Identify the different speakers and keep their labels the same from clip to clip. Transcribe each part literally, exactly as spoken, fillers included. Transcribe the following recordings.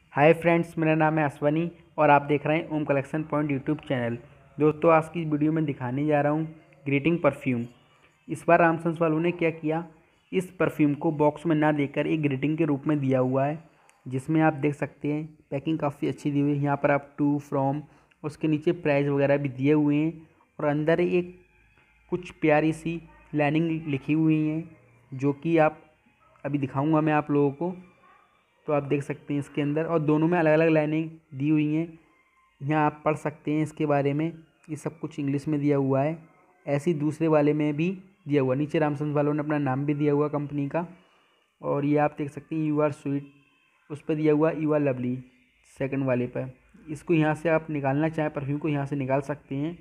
Speaker 1: Hi friends, मेरा नाम है अश्वनी और आप देख रहे हैं Om collection point YouTube channel. दोस्तों, आज की वीडियो में दिखाने जा रहा हूँ ग्रीटिंग परफ्यूम। इस बार रामसंस वालों ने क्या किया, इस परफ्यूम को बॉक्स में ना देकर एक ग्रीटिंग के रूप में दिया हुआ है, जिसमें आप देख सकते हैं पैकिंग काफ़ी अच्छी दी हुई है। यहाँ पर आप टू फ्रॉम, उसके नीचे प्राइस वगैरह भी दिए हुए हैं और अंदर एक कुछ प्यारी सी लाइनिंग लिखी हुई है, जो कि आप अभी दिखाऊंगा मैं आप लोगों को। तो आप देख सकते हैं इसके अंदर, और दोनों में अलग अलग लाइनें दी हुई हैं। यहाँ आप पढ़ सकते हैं इसके बारे में, ये सब कुछ इंग्लिश में दिया हुआ है। ऐसे ही दूसरे वाले में भी दिया हुआ, नीचे रामसंस वालों ने अपना नाम भी दिया हुआ कंपनी का। और ये आप देख सकते हैं यू आर स्वीट, उस पर दिया हुआ यू आर लवली सेकंड वाले पर। इसको यहाँ से आप निकालना चाहें, परफ्यूम को यहाँ से निकाल सकते हैं।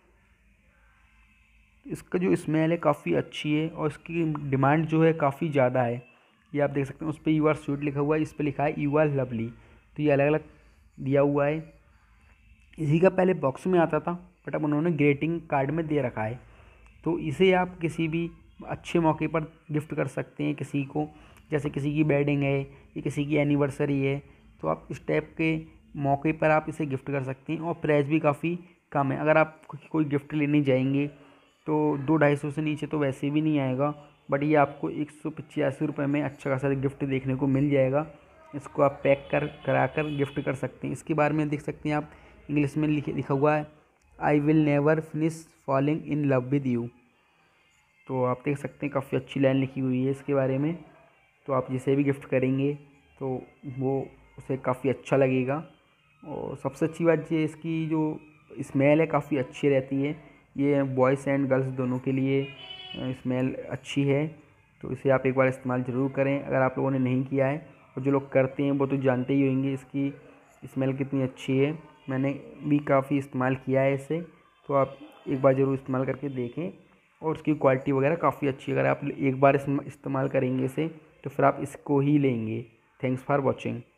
Speaker 1: इसका जो स्मेल है काफ़ी अच्छी है और इसकी डिमांड जो है काफ़ी ज़्यादा है। ये आप देख सकते हैं, उस पर यू आर स्वीट लिखा हुआ है, इस पर लिखा है यू आर लवली। तो ये अलग अलग दिया हुआ है। इसी का पहले बॉक्स में आता था, बट अब उन्होंने ग्रीटिंग कार्ड में दे रखा है। तो इसे आप किसी भी अच्छे मौके पर गिफ्ट कर सकते हैं किसी को, जैसे किसी की वेडिंग है या किसी की एनिवर्सरी है, तो आप इस टाइप के मौके पर आप इसे गिफ्ट कर सकते हैं। और प्राइस भी काफ़ी कम है। अगर आप कोई गिफ्ट लेने जाएंगे तो दो ढाई सौ से नीचे तो वैसे भी नहीं आएगा, बट ये आपको एक सौ पचासी रुपये में अच्छा खासा गिफ्ट देखने को मिल जाएगा। इसको आप पैक कर करा कर गिफ्ट कर सकते हैं। इसके बारे में देख सकते हैं आप, इंग्लिश में लिखे लिखा हुआ है I will never finish falling in love with you. तो आप देख सकते हैं काफ़ी अच्छी लाइन लिखी हुई है इसके बारे में। तो आप जिसे भी गिफ्ट करेंगे तो वो उसे काफ़ी अच्छा लगेगा। और सबसे अच्छी बात ये इसकी जो स्मेल है काफ़ी अच्छी रहती है। ये बॉयज़ एंड गर्ल्स दोनों के लिए स्मेल अच्छी है। तो इसे आप एक बार इस्तेमाल ज़रूर करें अगर आप लोगों ने नहीं किया है। और जो लोग करते हैं वो तो जानते ही होंगे इसकी स्मेल कितनी अच्छी है। मैंने भी काफ़ी इस्तेमाल किया है इसे, तो आप एक बार ज़रूर इस्तेमाल करके देखें। और उसकी क्वालिटी वगैरह काफ़ी अच्छी है। अगर आप एक बार इस्तेमाल करेंगे इसे तो फिर आप इसको ही लेंगे। Thanks for watching.